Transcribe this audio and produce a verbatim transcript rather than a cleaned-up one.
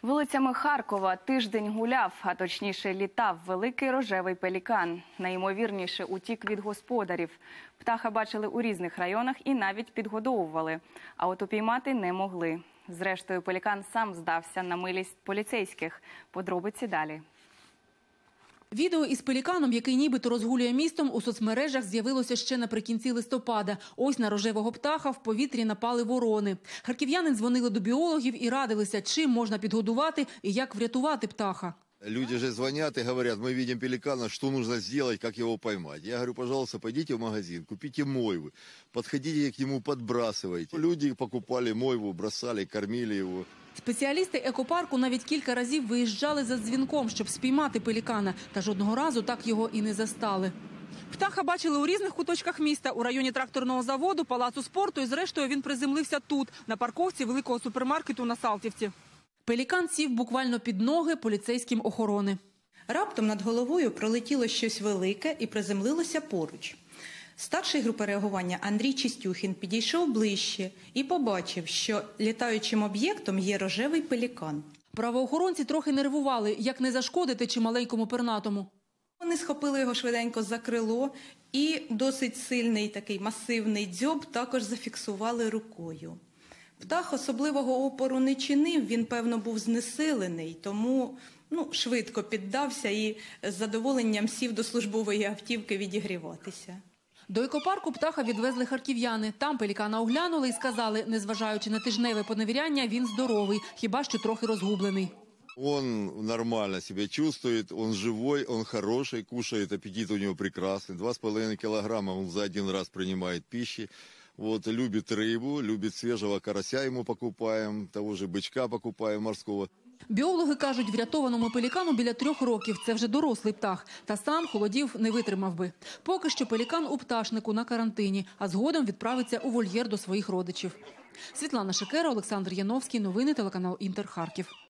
Вулицями Харкова тиждень гуляв, а точніше літав великий рожевий пелікан. Найімовірніше утік від господарів. Птаха бачили у різних районах і навіть підгодовували. А от упіймати не могли. Зрештою, пелікан сам здався на милість поліцейських. Подробиці далі. Відео із пеліканом, який нібито розгулює містом, у соцмережах з'явилося ще наприкінці листопада. Ось на рожевого птаха в повітрі напали ворони. Харків'яни дзвонили до біологів і радилися, чим можна підгодувати і як врятувати птаха. Люди же звонят и говорят: мы видим пеликана, что нужно сделать, как его поймать. Я говорю: пожалуйста, пойдите в магазин, купите мойвы, подходите к нему, подбрасывайте. Люди покупали мойву, бросали, кормили его. Спеціалісти екопарку навіть кілька разів виїжджали за дзвінком, щоб спіймати пелікана, та жодного разу так його і не застали. Птаха бачили у різних куточках міста, у районі тракторного заводу, палацу спорту, і зрештою він приземлився тут, на парковці великого супермаркету на Салтівці. Пелікан сів буквально під ноги поліцейським охорони. Раптом над головою пролетіло щось велике і приземлилося поруч. Старший групи реагування Андрій Чистюхін підійшов ближче і побачив, що літаючим об'єктом є рожевий пелікан. Правоохоронці трохи нервували, як не зашкодити чималенькому пернатому. Вони схопили його швиденько за крило і досить сильний такий масивний дзьоб також зафіксували рукою. Птах особливого опору не чинив, він, певно, був знесилений, тому ну, швидко піддався і з задоволенням сів до службової автівки відігріватися. До екопарку птаха відвезли харків'яни. Там пелікана оглянули і сказали, незважаючи на тижневе поневіряння, він здоровий, хіба що трохи розгублений. Он нормально себя чувствует, он живой, он хороший, кушает, аппетит у него прекрасный. Два с половиной килограмма он за один раз принимает пищи. Вот, любит рыбу, любит свежего карася ему покупаем, того же бычка покупаем морского. Біологи кажуть, врятованому пелікану біля трьох років. Це вже дорослий птах. Та сам холодів не витримав би. Поки що пелікан у пташнику на карантині, а згодом відправиться у вольєр до своїх родичів. Світлана Шикера, Олександр Яновський. Новини телеканал Інтер, Харків.